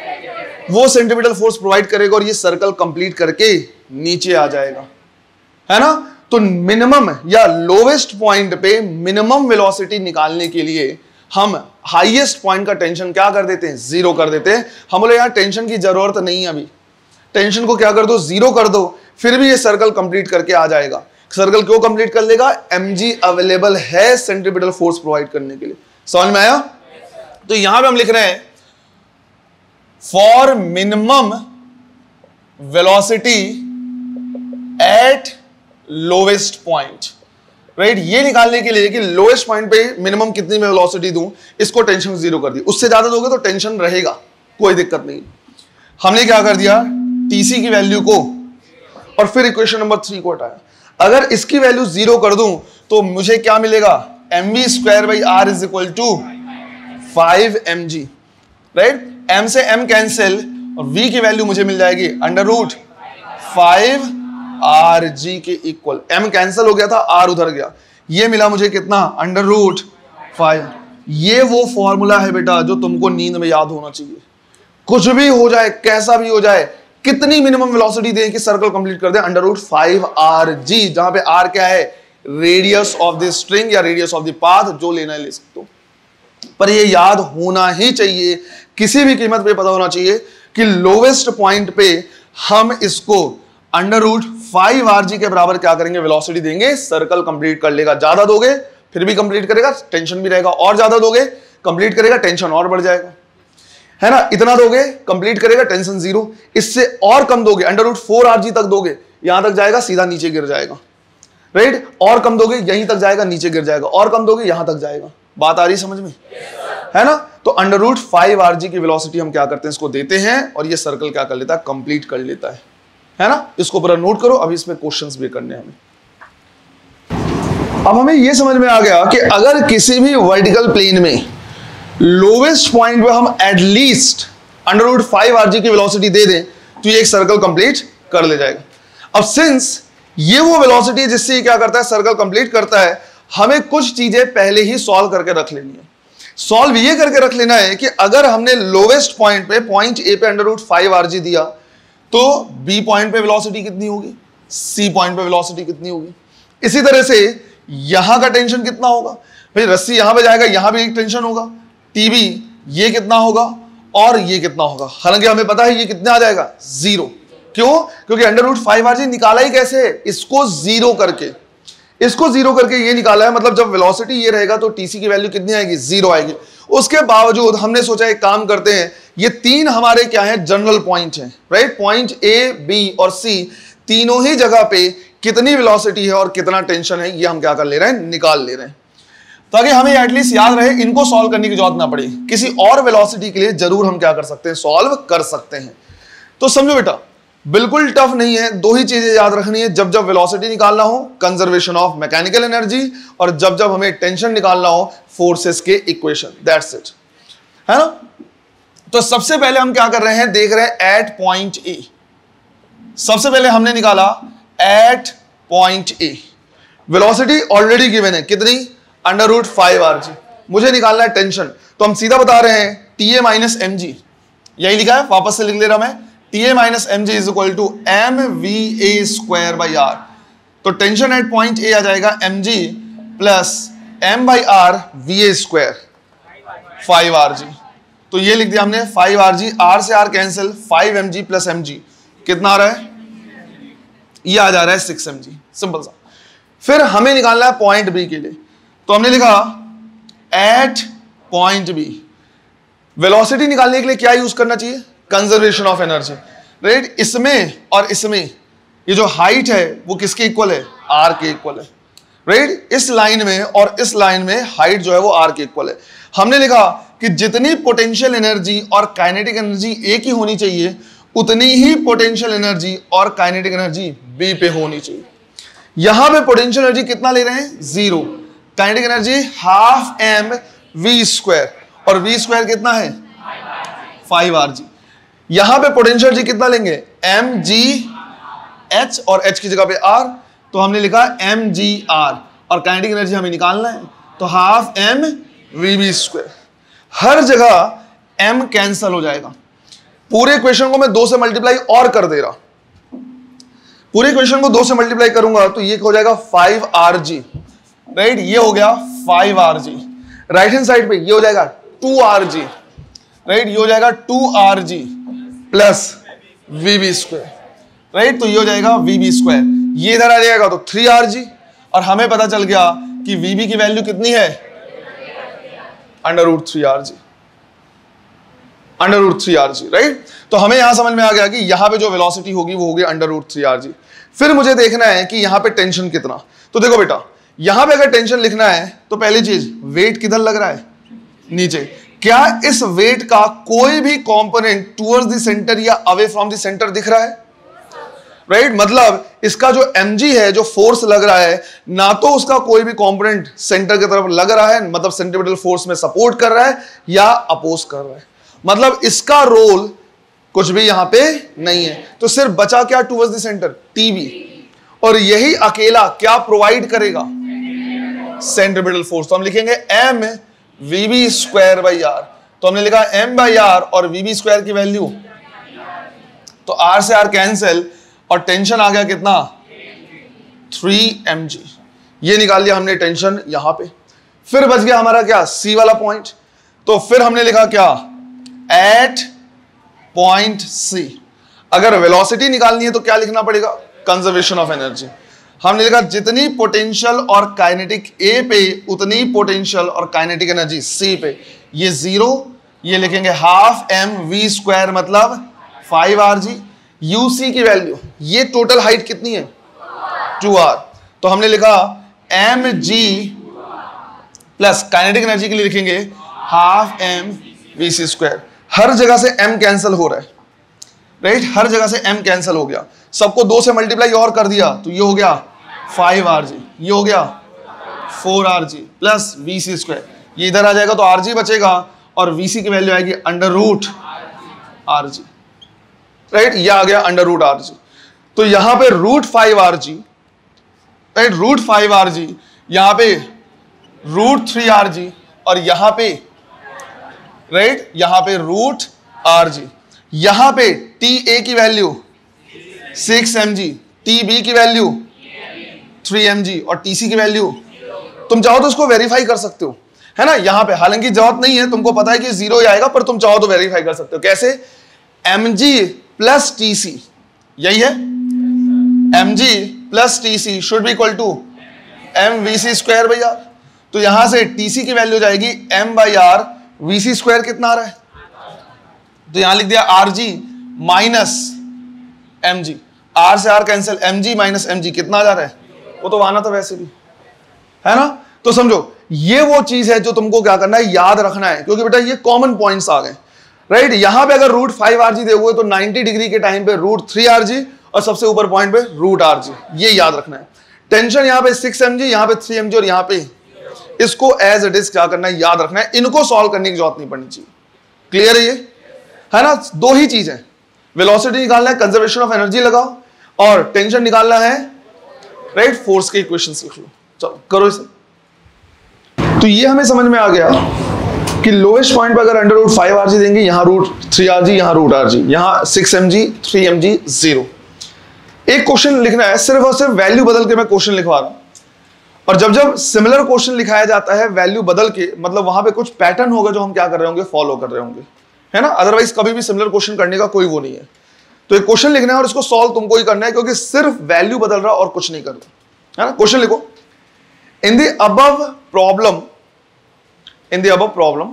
वो सेंट्रीपेटल फोर्स प्रोवाइड करेगा और ये सर्कल कंप्लीट करके नीचे आ जाएगा, है ना। तो मिनिमम या लोवेस्ट पॉइंट पे मिनिमम वेलोसिटी निकालने के लिए हम हाईएस्ट पॉइंट का टेंशन क्या कर देते हैं? जीरो कर देते हैं। हम बोले यार टेंशन की जरूरत नहीं है, अभी टेंशन को क्या कर दो? जीरो कर दो, फिर भी ये सर्कल कंप्लीट करके आ जाएगा। सर्कल क्यों कंप्लीट कर लेगा? एमजी अवेलेबल है सेंट्रीपेटल फोर्स प्रोवाइड करने के लिए। समझ में आया? तो यहां पे हम लिख रहे हैं for minimum velocity at lowest point, right. ये निकालने के लिए कि लोएस्ट पॉइंट पे मिनिमम कितनी मैं वेलोसिटी दूं, इसको टेंशन जीरो कर दी। उससे ज्यादा दोगे तो टेंशन रहेगा, कोई दिक्कत नहीं। हमने क्या कर दिया? टीसी की वैल्यू को और फिर इक्वेशन नंबर थ्री को हटाया। अगर इसकी वैल्यू जीरो कर दूं तो मुझे क्या मिलेगा? M v square by r is equal to five m g, right. M से एम कैंसिल और v की वैल्यू मुझे मिल जाएगी under root five r g के इक्वल। m कैंसिल हो गया था, r उधर गया, ये मिला मुझे कितना? Under root five. ये वो फॉर्मूला है बेटा जो तुमको नींद में याद होना चाहिए। कुछ भी हो जाए, कैसा भी हो जाए, कितनी मिनिमम वेलोसिटी दें कि सर्कल कंप्लीट कर दे? Under root five r g, जहां पे r क्या है? रेडियस ऑफ द स्ट्रिंग या रेडियस ऑफ द पाथ, जो लेना है ले सकते हो। पर ये याद होना ही चाहिए, किसी भी कीमत पे पता होना चाहिए कि लोवेस्ट पॉइंट पे हम इसको under root five r g के बराबर क्या करेंगे? वेलोसिटी देंगे, सर्कल कंप्लीट कर लेगा। ज्यादा दोगे फिर भी कंप्लीट करेगा, टेंशन भी रहेगा। और ज्यादा दोगे कंप्लीट करेगा, टेंशन और बढ़ जाएगा, है ना। इतना दोगे कंप्लीट करेगा, टेंशन जीरो। इससे और कम दोगे, under root four r g तक दोगे, यहां तक जाएगा, सीधा नीचे गिर जाएगा, राइट। और कम दोगे, यहीं तक जाएगा, नीचे गिर जाएगा। और कम दोगे, यहां तक जाएगा। बात आ रही समझ में? है ना। तो under root five r g की वेलोसिटी हम क्या करते हैं? इसको देते हैं और ये सर्कल क्या कर लेता है? कंप्लीट कर लेता है, है ना। इसको पूरा नोट करो, अभी इसमें क्वेश्चंस भी करने हैं हमें। अब हमें ये समझ में आ गया कि अगर किसी भी वर्टिकल प्लेन में लोवेस्ट पॉइंट पे हम at least under root five r g की वेलोसिटी दे दें तो ये एक सर्कल कंप्लीट कर ले जाएगा। अब सिंस ये वो वेलोसिटी है जिससे ये क्या करता है? सर्कल कंप्लीट करता है। हमें कुछ चीजें पहले ही सॉल्व करके रख लेनी है। सॉल्व ये करके रख लेना है कि अगर हमने लोवेस्ट पॉइंट पे पॉइंट ए पे under root five r g दिया तो बी पॉइंट पे वेलोसिटी कितनी होगी, सी पॉइंट पे वेलोसिटी कितनी होगी। इसी तरह से यहां का टेंशन कितना होगा भाई, रस्सी यहां पे जाएगा, यहां भी एक टेंशन होगा, टीबी ये कितना होगा और ये कितना होगा। हालांकि हमें पता है ये कितना आ जाएगा? जीरो। क्यों? क्योंकि under root five r g निकाला ही कैसे? इसको जीरो करके, इसको जीरो करके ये निकाला है। मतलब जब वेलोसिटी ये रहेगा तो टीसी की वैल्यू कितनी आएगी? जीरो आएगी। उसके बावजूद हमने सोचा एक काम करते हैं, ये तीन हमारे क्या है? जनरल पॉइंट हैं, राइट। पॉइंट ए, बी और सी तीनों ही जगह पे कितनी वेलोसिटी है और कितना टेंशन है, ये हम क्या कर ले रहे हैं? निकाल ले रहे हैं, ताकि हमें एटलीस्ट याद रहे, इनको सॉल्व करने की जरूरत ना पड़े। किसी और वेलोसिटी के लिए जरूर हम क्या कर सकते हैं? सॉल्व कर सकते हैं। तो समझो बेटा, बिल्कुल टफ नहीं है, दो ही चीजें याद रखनी है जब जब वेलोसिटी निकालना हो, कंजर्वेशन ऑफ मैकेनिकल एनर्जी, और जब जब हमें टेंशन निकालना हो, फोर्सेस के इक्वेशन, दैट्स इट, है ना। तो सबसे पहले हम क्या कर रहे हैं, देख रहे हैं एट पॉइंट ए। सबसे पहले हमने निकाला at point A, velocity already given है, कितनी, under root five r g. मुझे निकालना है टेंशन, तो हम सीधा बता रहे हैं T A minus m g, यही लिखा है, वापस से लिख ले रहा मैं, T A minus m g is equal to m v A square by r. तो टेंशन एट पॉइंट ए आ जाएगा m g plus m by r v A square five r g. तो ये लिख दिया हमने फाइव आर जी, आर से r cancel, five m g plus m g कितना आ रहा है, ये आ जा रहा है सिक्स एम जी, सिंपल सा। फिर हमें निकालना है पॉइंट बी के लिए, तो हमने लिखा एट पॉइंट बी, वेलोसिटी निकालने के लिए क्या यूज करना चाहिए, कंजर्वेशन ऑफ एनर्जी, राइट। इसमें और इसमें ये जो हाइट है वो किसके इक्वल है, आर के इक्वल है, राइट। इस लाइन में और इस लाइन में हाइट जो है वो आर के इक्वल है। हमने लिखा कि जितनी पोटेंशियल एनर्जी और काइनेटिक एनर्जी ए की होनी चाहिए, उतनी ही पोटेंशियल एनर्जी और काइनेटिक एनर्जी बी पे होनी चाहिए। यहां पे पोटेंशियल एनर्जी कितना ले रहे हैं, zero, kinetic energy half m v square, और वी स्क्वायर कितना है, फाइव आर जी। यहां पे पोटेंशियल एनर्जी कितना लेंगे, एम जी एच, और एच की जगह पे आर, तो हमने लिखा एम जी आर, और काइनेटिक एनर्जी हमें निकालना है, तो half m v B square. हर जगह एम कैंसल हो जाएगा। पूरे क्वेश्चन को मैं दो से मल्टीप्लाई और कर दे रहा, पूरे क्वेश्चन को दो से मल्टीप्लाई करूंगा तो ये हो जाएगा फाइव आर जी, राइट, ये हो गया five r g. Right hand side पे ये हो जाएगा टू आर जी, राइट, ये हो जाएगा two r g plus v B square, right, तो ये हो जाएगा वी बी स्क्वायर। ये इधर आ जाएगा तो थ्री आर जी, और हमें पता चल गया कि वी बी की वैल्यू कितनी है, under root three r g, under root three r g, right. तो हमें यहां समझ में आ गया कि यहां पे जो वेलोसिटी होगी वो होगी under root three r g. फिर मुझे देखना है कि यहां पे टेंशन कितना। तो देखो बेटा, यहां पे अगर टेंशन लिखना है तो पहली चीज, वेट किधर लग रहा है, नीचे। क्या इस वेट का कोई भी कंपोनेंट टुवर्ड्स द सेंटर या अवे फ्रॉम द सेंटर दिख रहा है, राइट right? मतलब इसका जो mg है, जो फोर्स लग रहा है, ना तो उसका कोई भी कंपोनेंट सेंटर की तरफ लग रहा है, मतलब सेंट्रीपिटल फोर्स में सपोर्ट कर रहा है या अपोज कर रहा है, मतलब इसका रोल कुछ भी यहां पे नहीं है। तो सिर्फ बचा क्या टुवर्ड्स द सेंटर, टीबी, और यही अकेला क्या प्रोवाइड करेगा, सेंट्रीपिटल फोर्स। तो हम लिखेंगे m v B square by r, तो हमने लिखा एम बाई आर और वी बी स्क्वायर की वैल्यू, तो आर से आर कैंसिल, और टेंशन आ गया कितना, थ्री एम जी, ये निकाल लिया हमने टेंशन यहां पे। फिर बच गया हमारा क्या, सी वाला पॉइंट। तो फिर हमने लिखा क्या, एट पॉइंट सी। अगर वेलोसिटी निकालनी है तो क्या लिखना पड़ेगा, कंजर्वेशन ऑफ एनर्जी। हमने लिखा जितनी पोटेंशियल और काइनेटिक ए पे, उतनी पोटेंशियल और काइनेटिक एनर्जी सी पे। ये जीरो, ये लिखेंगे हाफ एम वी स्क्वायर, मतलब फाइव आर जी। यूसी की वैल्यू, ये टोटल हाइट कितनी है, टू आर, तो हमने लिखा m g plus kinetic energy के लिए लिखेंगे half m v C square. हर जगह से m कैंसिल हो रहा है, राइट, हर जगह से m कैंसिल हो गया। सबको दो से मल्टीप्लाई और कर दिया तो ये हो गया फाइव आर जी, ये हो गया four r g plus v C square. ये इधर आ जाएगा तो आर जी बचेगा, और वी सी की वैल्यू आएगी under root r g, right, ये आ गया अंडर रूट आर जी। तो यहां पे root five r g, right, root five r g, यहां पे रूट थ्री आर जी, और यहां पे राइट, यहां पे रूट आर जी। यहां पे टी ए की value six m g, T B की वैल्यू थ्री एम जी, और टी सी की वैल्यू, तुम चाहो तो उसको वेरीफाई कर सकते हो, है ना। यहां पे हालांकि जरूरत नहीं है, तुमको पता है कि जीरो ही आएगा, पर तुम चाहो तो वेरीफाई कर सकते हो। कैसे, m g plus T C, यही है, m g plus T C should be equal to m v C square by r. तो यहां से टी सी की वैल्यू जाएगी m by r, v C square कितना आ रहा है, तो यहां लिख दिया r g minus m g, r से r cancel, m g minus m g कितना जा रहा है, वो तो आना था वैसे भी, है ना। तो समझो ये वो चीज है जो तुमको क्या करना है, याद रखना है, क्योंकि बेटा ये कॉमन पॉइंट्स आ गए। राइट। यहां पे अगर रूट फाइव आर जी देखोगे तो नाइन्टी डिग्री के टाइम पे रूट थ्री आर जी और सबसे ऊपर पॉइंट पे रूट आर जी, ये याद रखना है। टेंशन यहां पे सिक्स एम जी, यहां पे थ्री एम जी और यहां पे, इसको एज इट इज क्या करना है, याद रखना है। इनको सॉल्व करने की जरूरत नहीं पड़नी चाहिए। क्लियर है ये, है ना। दो ही चीज है, वेलोसिटी निकालना है, कंजर्वेशन ऑफ एनर्जी लगाओ, और टेंशन निकालना है, राइट। फोर्स के इक्वेशंस लिख लो, चलो करो इसे। तो ये हमें समझ में आ गया कि लोएस्ट पॉइंट पर अगर under root five r g देंगे, यहां रूट थ्री आर जी, यहां रूट आर जी, यहां six m g, three m g, zero. एक क्वेश्चन लिखना है, सिर्फ और सिर्फ वैल्यू बदल के मैं क्वेश्चन लिखवा रहा हूं। और जब जब सिमिलर क्वेश्चन लिखाया जाता है वैल्यू बदल के, मतलब वहां पे कुछ पैटर्न होगा जो हम क्या कर रहे होंगे, फॉलो कर रहे होंगे, है ना। अदरवाइज कभी भी सिमिलर क्वेश्चन करने का कोई वो नहीं है। तो एक क्वेश्चन लिखना है और इसको सॉल्व तुमको ही करना है, क्योंकि सिर्फ वैल्यू बदल रहा और कुछ नहीं कर रहा, है ना। क्वेश्चन लिखो, in the above problem, in the above problem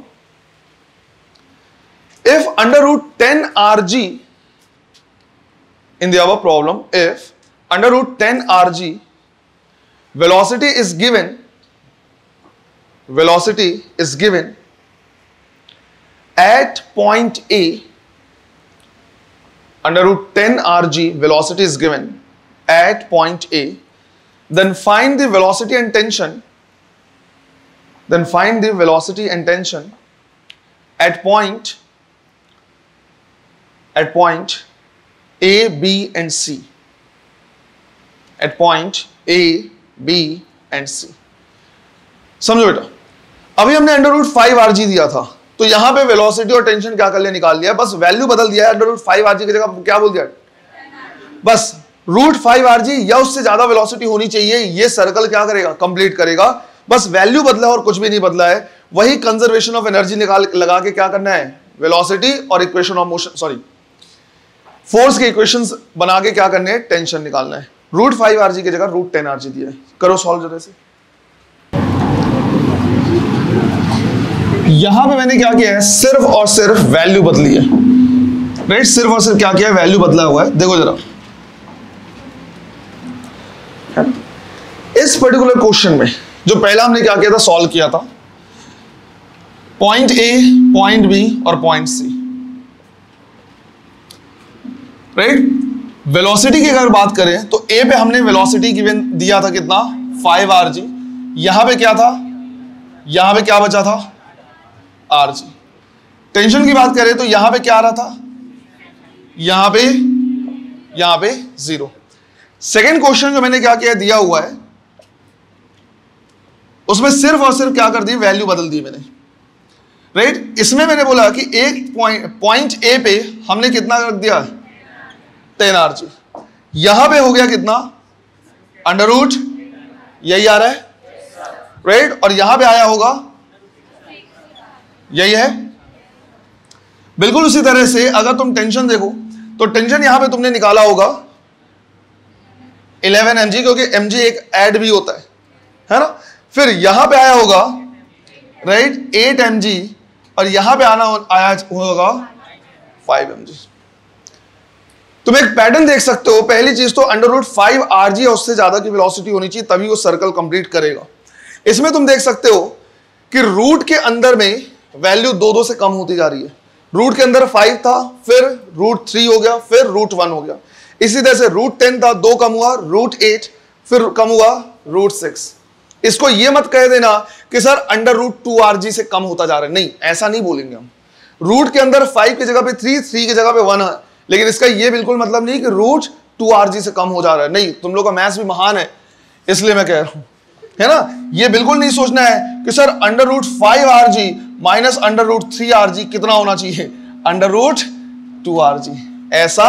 if under root ten R G, in the above problem, if under root ten R G velocity is given, velocity is given at point A, under root ten R G velocity is given at point A, then find the velocity and tension, then find the velocity and tension at point at point A, B and C, at point A, B and C। समझो बेटा, अभी हमने under root five r g दिया था, तो यहां पे वेलोसिटी और टेंशन क्या कर लिया, निकाल लिया, बस वैल्यू बदल दिया है। Under root five r g की जगह क्या बोल दिया, bus route five r g या उससे ज्यादा वेलोसिटी होनी चाहिए, ये सर्कल क्या करेगा, कंप्लीट करेगा। बस वैल्यू बदला और कुछ भी नहीं बदला है। वही कंजर्वेशन ऑफ एनर्जी निकाल लगा के क्या करना है, वेलोसिटी और equation of motion, sorry force के इक्वेशंस बना के क्या करने हैं, टेंशन निकालना है। रूट फाइव आर जी की जगह रूट टेन आर जी दिया है, करो सॉल्व जरा से। यहां पे मैंने क्या किया है, सिर्फ और सिर्फ वैल्यू बदली है, राइट। सिर्फ और सिर्फ क्या किया है, वैल्यू बदला हुआ है। देखो जरा, इस पर्टिकुलर क्वेश्चन में जो पहला हमने क्या किया था, सॉल्व किया था पॉइंट ए, पॉइंट बी और पॉइंट सी, राइट। वेलोसिटी की अगर बात करें तो ए पे हमने वेलोसिटी गिवन दिया था कितना, फाइव आर जी। यहां पे क्या था, यहां पे क्या बचा था, आर जी। टेंशन की बात करें तो यहां पे क्या आ रहा था, यहां पे, यहां पे जीरो। सेकेंड क्वेश्चन जो मैंने क्या किया दिया हुआ है, उसमें सिर्फ और सिर्फ क्या कर दी, वैल्यू बदल दी मैंने, राइट। इसमें मैंने बोला कि एक पॉइंट पॉइंट ए पे हमने कितना रख दिया, टेन आर जी। यहां पे हो गया कितना, अंडर रूट, यही आ रहा है, राइट। और यहां पे आया होगा, यही है। बिल्कुल उसी तरह से अगर तुम टेंशन देखो तो टेंशन यहां पे तुमने निकाला होगा इलेवन एम जी, क्योंकि एम जी एक ऐड भी होता है, है ना। फिर यहां पे आया होगा, राइट, एट एम जी, और यहां पे आना आया होगा फाइव एम जी। तुम एक पैटर्न देख सकते हो। पहली चीज तो under root five r g उससे ज्यादा की वेलोसिटी होनी चाहिए, तभी वो सर्कल कंप्लीट करेगा। इसमें तुम देख सकते हो कि रूट के अंदर में वैल्यू दो दो से कम होती जा रही है। रूट के अंदर फाइव था, फिर रूट थ्री हो गया, फिर रूट वन हो गया। इसी तरह से रूट टेन था, दो कम हुआ, रूट एट, फिर कम हुआ रूट सिक्स। इसको ये मत कह देना कि sir under root two r g से कम होता जा रहा है, नहीं, ऐसा नहीं बोलेंगे हम। रूट के अंदर फाइव की जगह पे थ्री, थ्री की जगह पे वन है, लेकिन इसका ये बिल्कुल मतलब नहीं कि रूट टू आर जी से कम हो जा रहा है। नहीं, तुम लोग का मैथ्स भी महान है, इसलिए मैं कह रहा हूं, है ना। ये बिल्कुल नहीं सोचना है कि sir under root five r g minus under root three r g कितना होना चाहिए, under root two r g. ऐसा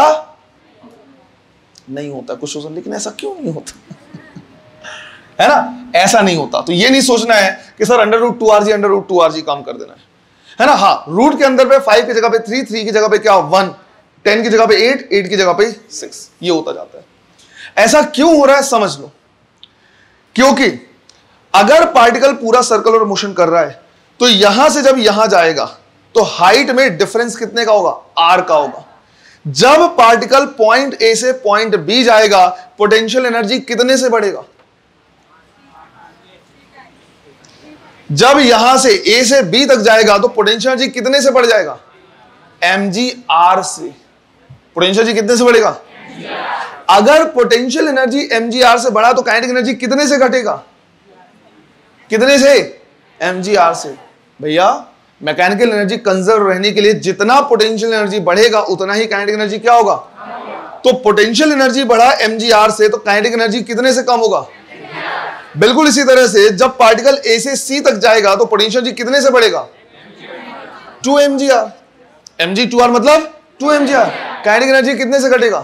नहीं होता। कुछ सोचना, लेकिन ऐसा क्यों नहीं होता है ना, ऐसा नहीं होता। तो ये नहीं सोचना है कि sir under root two r g, under root two r g काम कर देना है, है ना। हाँ, रूट के अंदर पे फाइव की जगह पे थ्री, थ्री की जगह पे क्या वन, टेन की जगह पे एट, एट की जगह पे सिक्स, ये होता जाता है। ऐसा क्यों हो रहा है समझ लो। क्योंकि अगर पार्टिकल पूरा सर्कुलर मोशन कर रहा है तो यहां से जब यहां जाएगा तो हाइट में डिफरेंस कितने का होगा, आर का होगा। जब पार्टिकल पॉइंट ए से पॉइंट बी जाएगा, पोटेंशियल एनर्जी कितने से बढ़ेगा, जब यहां से ए से बी तक जाएगा तो पोटेंशियल एनर्जी कितने से बढ़ जाएगा, एम जी आर से। पोटेंशियल एनर्जी कितने से बढ़ेगा? अगर potential energy m g r से बढ़ा तो काइनेटिक एनर्जी कितने से घटेगा? कितने से? एम जी आर से। भैया मैकेनिकल एनर्जी कंजर्व रहने के लिए जितना पोटेंशियल एनर्जी बढ़ेगा उतना ही काइनेटिक एनर्जी क्या होगा? तो पोटेंशियल एनर्जी बढ़ा एम जी आर से तो काइनेटिक एनर्जी कितने से कम होगा? बिल्कुल इसी तरह से जब पार्टिकल ए से सी तक जाएगा तो पोटेंशियल एनर्जी कितने से बढ़ेगा? Two m g r. M g two r मतलब two m g r. Kinetic energy कितने से घटेगा?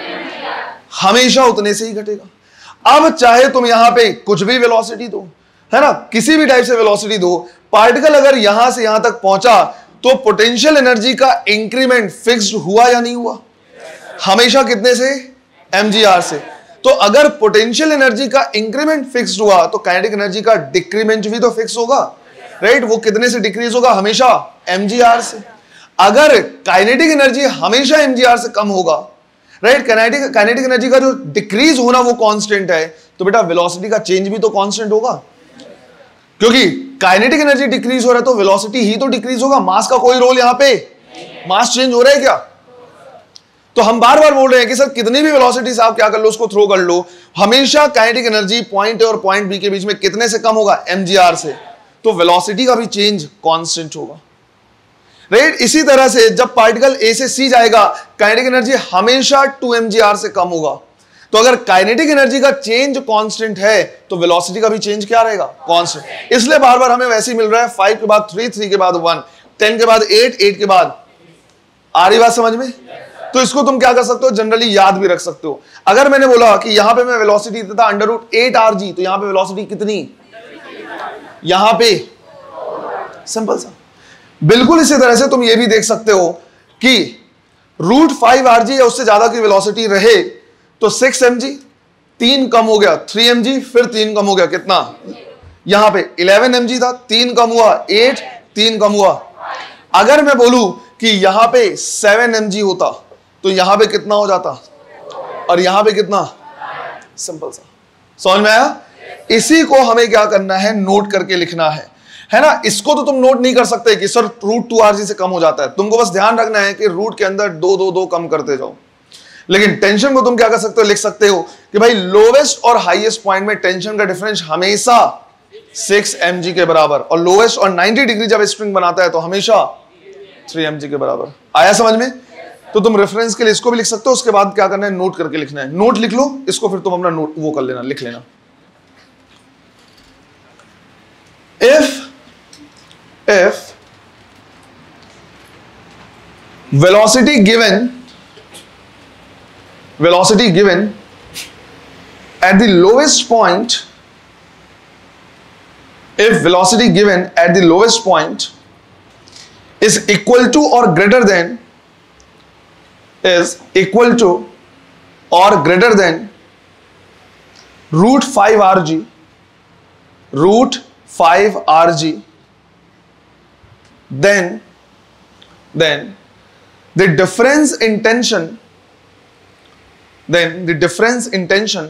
हमेशा उतने से ही घटेगा। अब चाहे तुम यहां पे कुछ भी वेलोसिटी दो, है ना, किसी भी टाइप से वेलोसिटी दो, पार्टिकल अगर यहां से यहां तक पहुंचा तो पोटेंशियल एनर्जी का इंक्रीमेंट फिक्स्ड हुआ या नहीं हुआ? हमेशा कितने से? एम जी आर से। तो अगर पोटेंशियल एनर्जी का इंक्रीमेंट फिक्स्ड हुआ तो काइनेटिक एनर्जी का डिक्रीमेंट भी तो फिक्स होगा, राइट? वो कितने से डिक्रीज होगा? हमेशा एम जी आर से। अगर काइनेटिक एनर्जी हमेशा एम जी आर से कम होगा, राइट, काइनेटिक काइनेटिक एनर्जी का जो डिक्रीज होना वो कांस्टेंट है, तो बेटा वेलोसिटी का चेंज भी तो कांस्टेंट होगा, क्योंकि काइनेटिक एनर्जी डिक्रीज हो रहा है तो वेलोसिटी ही तो डिक्रीज होगा। मास का कोई रोल यहां पे? मास चेंज हो रहा है क्या? तो हम बार बार बोल रहे हैं कि सर कितनी भी वेलोसिटी से आप क्या कर लो, उसको थ्रो कर लो, हमेशा काइनेटिक एनर्जी पॉइंट ए और पॉइंट बी के बीच में कितने से कम होगा? एम जी आर से। तो वेलोसिटी का भी चेंज कांस्टेंट होगा, राइट? इसी तरह से जब पार्टिकल ए से सी जाएगा काइनेटिक एनर्जी हमेशा टू एम जी आर से कम होगा। तो अगर काइनेटिक एनर्जी का चेंज कांस्टेंट है तो वेलोसिटी का भी चेंज क्या रहेगा? कांस्टेंट। इसलिए बार बार हमें वैसे ही मिल रहा है, फाइव के बाद थ्री, थ्री के बाद वन, टेन के बाद एट, एट के बाद। आ रही बात समझ में? तो इसको तुम क्या कर सकते हो? जनरली याद भी रख सकते हो। अगर मैंने बोला कि यहां पे मैं वेलोसिटी देता under root eight r g, तो यहां पे वेलोसिटी कितनी? यहां पे सिंपल सा। बिल्कुल इसी तरह से तुम ये भी देख सकते हो कि रूट फाइव आर जी या उससे ज्यादा की वेलोसिटी रहे तो सिक्स एम जी, तीन कम हो गया, थ्री एम जी, फिर तीन कम हो गया, कितना? यहां पे इलेवन एम जी था, तीन कम हुआ, एट, तीन कम हुआ। अगर मैं बोलूं कि यहां पे सेवन एम जी होता तो यहां पे कितना हो जाता और यहां पे कितना? सिंपल सा। समझ में आया? इसी को हमें क्या करना है? नोट करके लिखना है, है ना? इसको तो तुम नोट नहीं कर सकते कि sir root two r g से कम हो जाता है। तुमको बस ध्यान रखना है कि रूट के अंदर दो दो दो कम करते जाओ। लेकिन टेंशन को तुम क्या कर सकते हो? लिख सकते हो कि भाई लोवेस्ट और हाईएस्ट पॉइंट में टेंशन का डिफरेंस हमेशा सिक्स एम जी के बराबर, और लोवेस्ट और नाइंटी डिग्री जब स्प्रिंग बनाता है तो हमेशा थ्री एम जी के बराबर। आया समझ में? तो तुम रेफरेंस के लिए इसको भी लिख सकते हो, उसके बाद क्या करना है? नोट करके लिखना है। नोट लिख लो, इसको फिर तुम अपना नोट वो कर लेना, लिख लेना। If if velocity given velocity given at the lowest point if velocity given at the lowest point is equal to or greater than is equal to or greater than root five R G root five R G then then the difference in tension then the difference in tension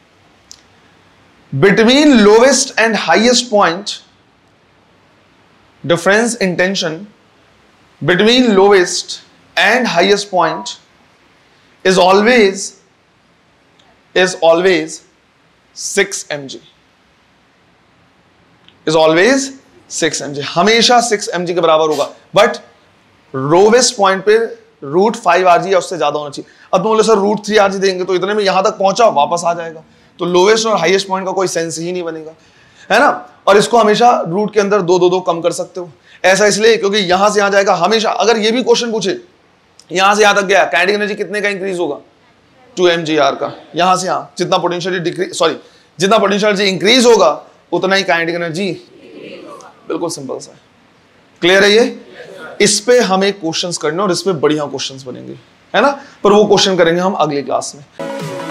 between lowest and highest point difference in tension between lowest and highest point is always is always six m g is always six m g, हमेशा सिक्स एम जी के बराबर होगा। बट लोवेस्ट पॉइंट पे रूट फाइव आर जी या उससे ज्यादा होना चाहिए। अब तुम बोले sir root three r g देंगे तो इतने में यहां तक पहुंचा वापस आ जाएगा, तो लोवेस्ट और हाईएस्ट पॉइंट का कोई सेंस ही नहीं बनेगा, है ना? और इसको हमेशा रूट के अंदर दो दो दो कम कर सकते हो। ऐसा इसलिए क्योंकि यहां से यहां जाएगा हमेशा। अगर ये भी क्वेश्चन पूछे यहां से यहां तक गया, काइनेटिक एनर्जी कितने का इंक्रीज होगा? टू एम जी आर का। यहां से यहां जितना पोटेंशियल डिक्रीज सॉरी जितना पोटेंशियल एनर्जी इंक्रीज होगा उतना ही काइनेटिक एनर्जी। बिल्कुल सिंपल सा है। क्लियर है ये? इस पे हमें क्वेश्चंस करने और इस पे बढ़िया क्वेश्चंस बनेंगे, है ना? पर वो क्वेश्चन करेंगे हम अगली क्लास में।